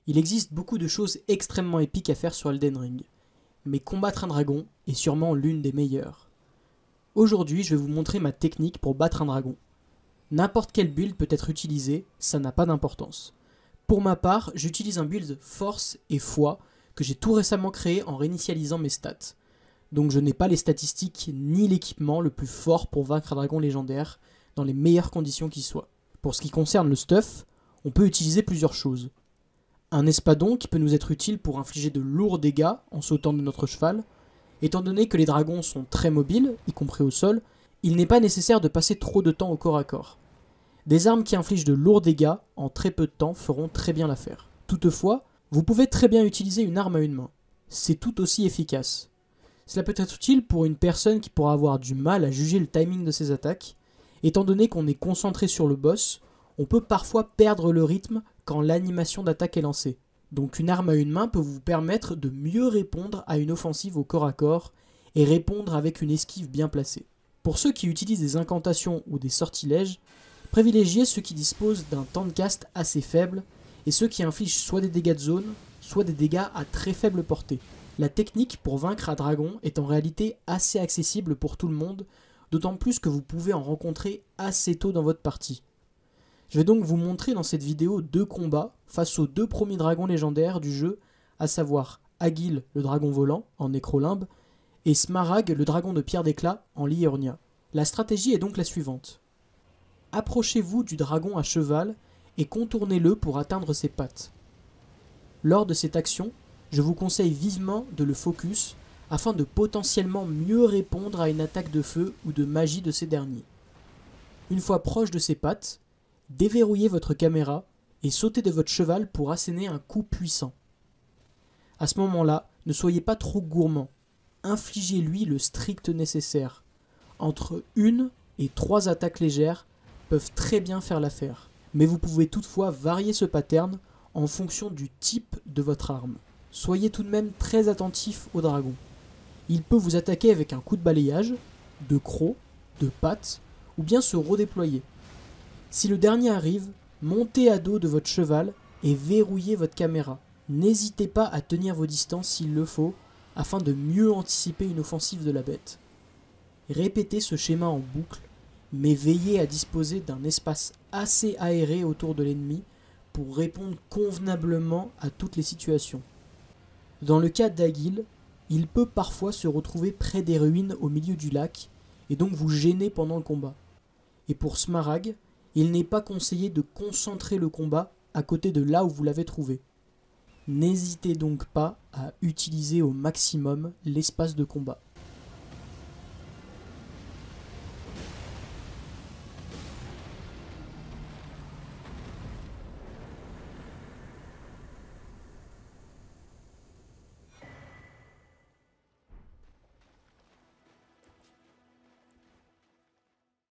Il existe beaucoup de choses extrêmement épiques à faire sur Elden Ring, mais combattre un dragon est sûrement l'une des meilleures. Aujourd'hui, je vais vous montrer ma technique pour battre un dragon. N'importe quel build peut être utilisé, ça n'a pas d'importance. Pour ma part, j'utilise un build force et foi que j'ai tout récemment créé en réinitialisant mes stats. Donc je n'ai pas les statistiques ni l'équipement le plus fort pour vaincre un dragon légendaire dans les meilleures conditions qui soient. Pour ce qui concerne le stuff, on peut utiliser plusieurs choses. Un espadon qui peut nous être utile pour infliger de lourds dégâts en sautant de notre cheval. Étant donné que les dragons sont très mobiles, y compris au sol, il n'est pas nécessaire de passer trop de temps au corps à corps. Des armes qui infligent de lourds dégâts en très peu de temps feront très bien l'affaire. Toutefois, vous pouvez très bien utiliser une arme à une main. C'est tout aussi efficace. Cela peut être utile pour une personne qui pourra avoir du mal à juger le timing de ses attaques. Étant donné qu'on est concentré sur le boss, on peut parfois perdre le rythme quand l'animation d'attaque est lancée. Donc une arme à une main peut vous permettre de mieux répondre à une offensive au corps à corps et répondre avec une esquive bien placée. Pour ceux qui utilisent des incantations ou des sortilèges, privilégiez ceux qui disposent d'un temps de cast assez faible et ceux qui infligent soit des dégâts de zone, soit des dégâts à très faible portée. La technique pour vaincre un dragon est en réalité assez accessible pour tout le monde, d'autant plus que vous pouvez en rencontrer assez tôt dans votre partie. Je vais donc vous montrer dans cette vidéo 2 combats face aux 2 premiers dragons légendaires du jeu, à savoir Agil, le dragon volant, en Nécrolimbe, et Smaragd, le dragon de pierre d'éclat, en Liurnia. La stratégie est donc la suivante. Approchez-vous du dragon à cheval et contournez-le pour atteindre ses pattes. Lors de cette action, je vous conseille vivement de le focus afin de potentiellement mieux répondre à une attaque de feu ou de magie de ces derniers. Une fois proche de ses pattes, déverrouillez votre caméra et sautez de votre cheval pour asséner un coup puissant. À ce moment-là, ne soyez pas trop gourmand. Infligez-lui le strict nécessaire. Entre 1 et 3 attaques légères peuvent très bien faire l'affaire. Mais vous pouvez toutefois varier ce pattern en fonction du type de votre arme. Soyez tout de même très attentif au dragon. Il peut vous attaquer avec un coup de balayage, de croc, de patte, ou bien se redéployer. Si le dernier arrive, montez à dos de votre cheval et verrouillez votre caméra. N'hésitez pas à tenir vos distances s'il le faut, afin de mieux anticiper une offensive de la bête. Répétez ce schéma en boucle, mais veillez à disposer d'un espace assez aéré autour de l'ennemi pour répondre convenablement à toutes les situations. Dans le cas d'Agil, il peut parfois se retrouver près des ruines au milieu du lac et donc vous gêner pendant le combat. Et pour Smaragd, il n'est pas conseillé de concentrer le combat à côté de là où vous l'avez trouvé. N'hésitez donc pas à utiliser au maximum l'espace de combat.